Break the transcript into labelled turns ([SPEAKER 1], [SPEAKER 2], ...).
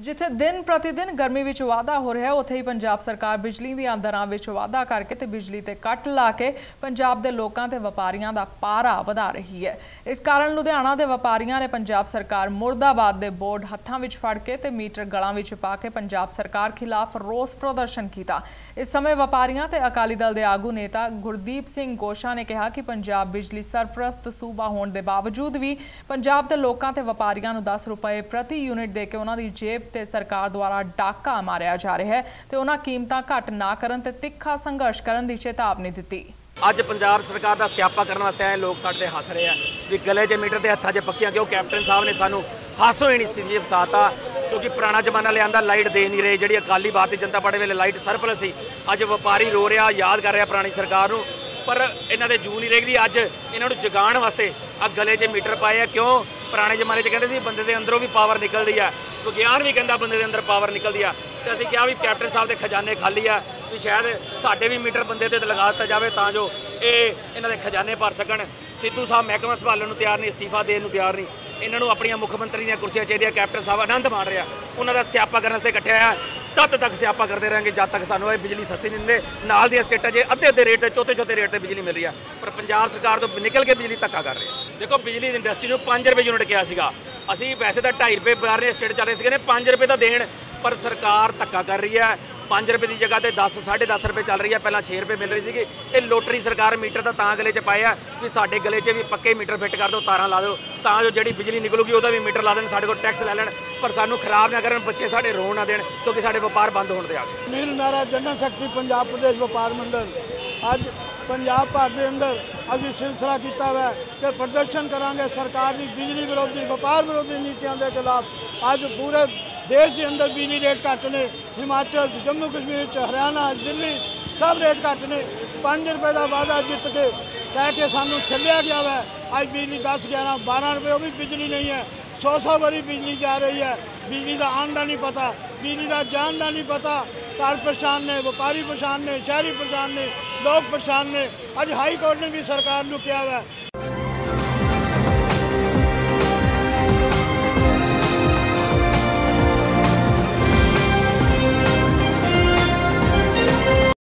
[SPEAKER 1] जिथे दिन प्रतिदिन गर्मी विच वाधा हो रहा है उत्थे ही पंजाब सरकार बिजली दी दरां विच वाधा करके ते बिजली ते कट ला के पंजाब दे लोकां ते व्यापारियां दा पारा वधा रही है। इस कारण लुधियाना दे व्यापारियां ने पंजाब सरकार मुर्दाबाद दे बोर्ड हत्थां विच फड़ के ते मीटर गलां विच पा के पंजाब सरकार खिलाफ रोस प्रदर्शन किया। इस समय व्यापारियां ते अकाली दल दे आगू नेता गुरदीप सिंह गोशा ने कहा कि पंजाब बिजली सरपरस्त सूबा होने के बावजूद भी पंजाब के लोगों ते व्यापारियों को 10 रुपए प्रति यूनिट दे के उन्होंने जेब ते सरकार द्वारा डाका मारिया जा रहा है ते उन्हां कीमतां घट ना करन ते तिखा संघर्ष करन दी चेतावनी दी।
[SPEAKER 2] ਅੱਜ पंजाब सरकार का स्यापा करने वास्ते आए लोग साडे हस रहे हैं भी गले 'च मीटर के हत्थों 'च पक्कियां क्यों कैप्टन साहब ने सानू हासो ही नहीं स्थिति फसाता क्योंकि पुराना जमाना लिया लाइट दे नहीं रहे जी अकाली भारतीय जनता पार्टी वेले लाइट सरप्लस सी। अज व्यापारी रो रहा याद कर रहा पुरानी सरकार नूं पर इन्हां दे जू नहीं रही। अज इन्हां नूं जगाउण वास्ते आ गले 'च मीटर पाए है। क्यों पुराने जमाने कहते सी बंदे दे अंदरों भी पावर निकलती है, विज्ञान भी कहता बंदे दे अंदर पावर निकलती है। तो असीं कहा भी कैप्टन साहब के खजाने खाली है भी शायद साडे भी मीटर बंदे ते लगा दिता जाए तां जो इन्हां दे खजाने भर सकण। सिद्धू साहब महकमा संभालण नूं तैयार नहीं, इस्तीफा देण नूं तैयार नहीं। इन्हों अपनी मुख्यमंत्री दी कुर्सियां चाहिए। कैप्टन साहब आनंद माण रहा उन्होंने स्यापा करने वास्ते इकट्ठे आया। तद तक स्यापा करते रहेंगे जब तक सानू बिजली सस्ती नहीं देंगे। नाल दी स्टेटां 'च अद्धे रेट चौथे रेट पर बिजली मिल रही है पर पंजाब सरकार तो निकल के बिजली धक्का कर रही है। देखो बिजली इंडस्ट्री को 5 रुपए यूनिट किया सीगा, असीं वैसे तो 2.5 रुपए बाहर स्टेट चल रहे थे 5 रुपए तो देण पर सरकार धक्का कर रही है। 5 रुपए की जगह पर 10 साढ़े 10 रुपए चल रही है, पहला 6 रुपए मिल रही थी। ये लोटरी सरकार मीटर तो गले 'च पाए भी साडे गले 'च भी पक्के मीटर फिट कर दो, तारां ला दो तां जो जी बिजली निकलूगी वह भी मीटर ला दें, साडे कोल टैक्स लै लैण पर सानू खराब ना करन, बच्चे साडे रोण ना देण क्योंकि साडे व्यापार बंद होने आ गए।
[SPEAKER 3] नील नारा जनरल सैकटरी पंजाब प्रदेश व्यापार मंडल अज पंजाब भर के अंदर अभी सिलसिला किया हुआ है कि प्रदर्शन करांगे सरकार की बिजली विरोधी व्यापार विरोधी नीतियों के खिलाफ। अज पूरे देश के अंदर बिजली रेट घट ने, हिमाचल जम्मू कश्मीर हरियाणा दिल्ली सब रेट घट ने। 5 रुपए का वादा जित के लैके सानू छलिया गया है। अज बिजली 10, 11, 12 रुपए भी बिजली नहीं है। 100 बारी बिजली जा रही है। बिजली का आन का नहीं पता, बिजली का जान का नहीं पता। घर परेशान ने, व्यापारी परेशान ने, शहरी परेशान ने, लोग परेशान ने। अज हाई कोर्ट ने भी सरकार को कहा है